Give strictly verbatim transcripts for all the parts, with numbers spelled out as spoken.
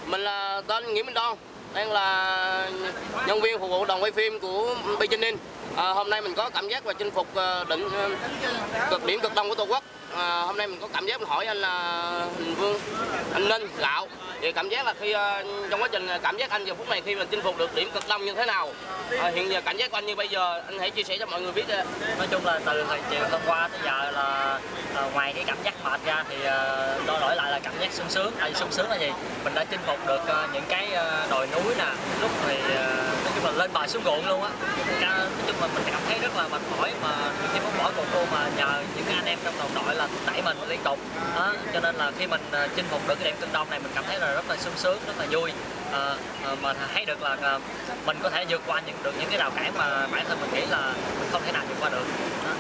Mình là tên Nguyễn Minh Đoan, đang là nhân viên phục vụ đoàn quay phim của Beijing. À, hôm nay mình có cảm giác và chinh phục đỉnh cực điểm cực đông của Tổ quốc. À, hôm nay mình có cảm giác mình hỏi anh là Huỳnh Vương, anh Ninh Gạo thì cảm giác là khi uh, trong quá trình cảm giác anh giờ phút này khi mình chinh phục được điểm cực đông như thế nào? À, hiện giờ cảm giác của anh như bây giờ, anh hãy chia sẻ cho mọi người biết. Nói chung là từ hồi chiều hôm qua tới giờ là uh, ngoài cái cảm giác mệt ra thì uh, đo đổi lại là cảm giác sung sướng. À, sung sướng là gì? Mình đã chinh phục được uh, những cái uh, đồi núi nè, lúc thì uh, nói chung là lên bờ xuống ruộng luôn á. Nói chung là mình cảm thấy rất là mệt mỏi mà khi muốn bỏ cuộc luôn, mà nhờ những anh em trong đồng đội là đẩy mình liên tục đó, cho nên là khi mình uh, chinh phục được cái điểm cực đông này mình cảm thấy là rất là sung sướng, rất là vui. À, mà thấy được là à, mình có thể vượt qua những được những cái rào cản mà bản thân mình nghĩ là mình không thể nào vượt qua được.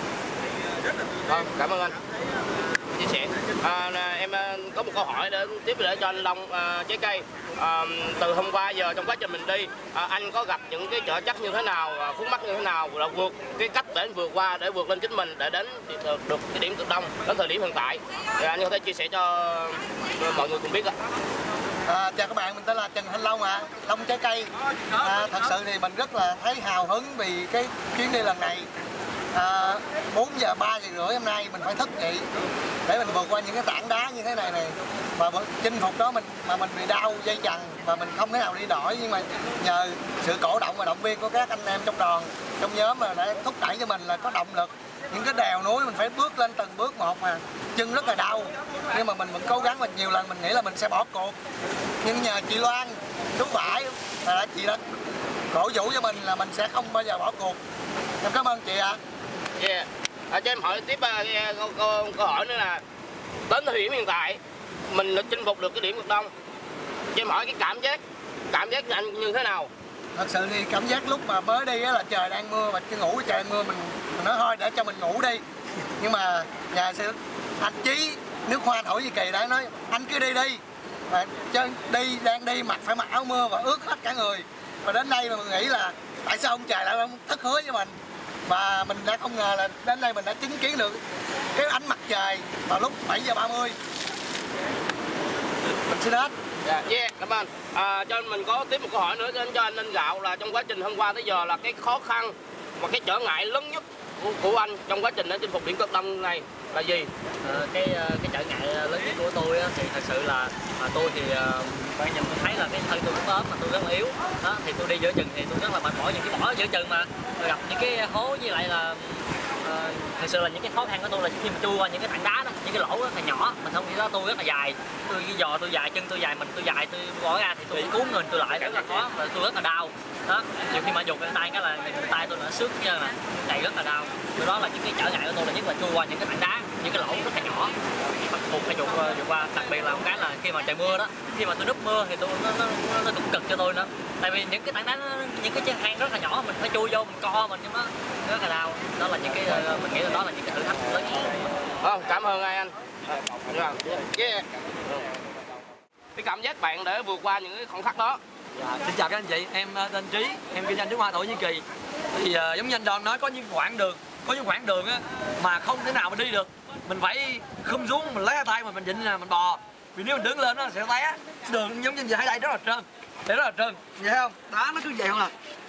Vâng, cảm ơn anh chia sẻ. À, em có một câu hỏi để tiếp để cho anh Long à, trái cây. À, từ hôm qua giờ trong quá trình mình đi, à, anh có gặp những cái trở trắc như thế nào, khúc mắc như thế nào, là vượt cái cách để anh vượt qua để vượt lên chính mình để đến được cái điểm cực đông đến thời điểm hiện tại, thì anh có thể chia sẻ cho mọi người cùng biết ạ. À, chào các bạn, mình tên là Trần Thanh Long ạ, à. Long trái cây. À, thật sự thì mình rất là thấy hào hứng vì cái chuyến đi lần này. À, bốn giờ ba giờ rưỡi hôm nay mình phải thức dậy để mình vượt qua những cái tảng đá như thế này này và chinh phục đó mình mà mình bị đau dây chằng và mình không thể nào đi nổi, nhưng mà nhờ sự cổ động và động viên của các anh em trong đoàn trong nhóm mà đã thúc đẩy cho mình là có động lực. Những cái đèo núi mình phải bước lên từng bước một mà chân rất là đau, nhưng mà mình vẫn cố gắng. Mình nhiều lần mình nghĩ là mình sẽ bỏ cuộc, nhưng nhờ chị Loan, chú Phải là chị đã cổ vũ cho mình là mình sẽ không bao giờ bỏ cuộc. Em cảm ơn chị ạ. À. Yeah. À, cho em hỏi tiếp uh, câu, câu, câu hỏi nữa là đến thời điểm hiện tại mình đã chinh phục được cái điểm cực đông, cho em hỏi cái cảm giác cảm giác của anh như thế nào? Thật sự thì cảm giác lúc mà mới đi á là trời đang mưa và cái ngủ trời đang mưa mình, mình nói thôi để cho mình ngủ đi, nhưng mà nhà sư anh Chí nước hoa thổi gì kỳ đã nói anh cứ đi đi, và chân đi đang đi mặc phải mặc áo mưa và ướt hết cả người, và đến đây mà mình nghĩ là tại sao ông trời lại không thất hứa với mình, và mình đã không ngờ là đến đây mình đã chứng kiến được cái ánh mặt trời vào lúc bảy giờ ba mươi. Mình xin hết. Dạ, yeah, yeah, cảm ơn. À, cho mình có tiếp một câu hỏi nữa cho anh Ninh Gạo là trong quá trình hôm qua tới giờ là cái khó khăn và cái trở ngại lớn nhất của, của anh trong quá trình để chinh phục điểm cực đông này là gì? À, cái cái trở ngại lớn nhất của tôi thì thật sự là à, tôi thì bạn nhìn tôi thấy là cái thân tôi cũng ốm mà tôi rất là yếu đó, thì tôi đi giữa chừng thì tôi rất là mệt mỏi, những cái bỏ giữa chừng mà gặp những cái hố với lại là à, thật sự là những cái khó khăn của tôi là khi mà chui qua những cái tảng đá đó, những cái lỗ rất là nhỏ mà không nghĩ đó tôi rất là dài, tôi cái giò tôi dài, chân tôi dài, mình tôi dài, tôi bỏ ra thì tôi cuốn người tôi lại rất là khó và tôi rất là đau đó. Nhiều khi mà dục cái tay cái là cái tay tôi nó xước như là chạy rất là đau. Từ đó là những cái trở ngại của tôi là nhất là chui qua những cái tảng đá, những cái lỗ rất là nhỏ, bắt buộc phải vượt vượt qua. Đặc biệt là một cái là khi mà trời mưa đó, khi mà tôi núp mưa thì tôi nó, nó, nó cũng cực cho tôi nữa, tại vì những cái tảng đá nó, những cái hang rất là nhỏ, mình phải chui vô mình co mình trong đó rất là đau. Đó là những cái mình nghĩ là đó là những cái thử thách lớn nhất. Không, cảm ơn anh. À, yeah. Cái cảm giác bạn để vượt qua những cái khoảng khắc đó. Dạ, xin chào các anh chị, em tên Trí, em kinh doanh nước hoa Thổ Nhĩ Kỳ. Thì uh, giống như anh Đoan nói, có những quãng đường, có những quãng đường á mà không thể nào mà đi được, mình phải khum xuống, mình lấy hai tay mà mình vịn là mình bò, vì nếu mình đứng lên nó sẽ té. Đường giống như vậy, thấy đây rất là trơn, để rất là trơn, vậy không? Đá nó cứ vậy không à,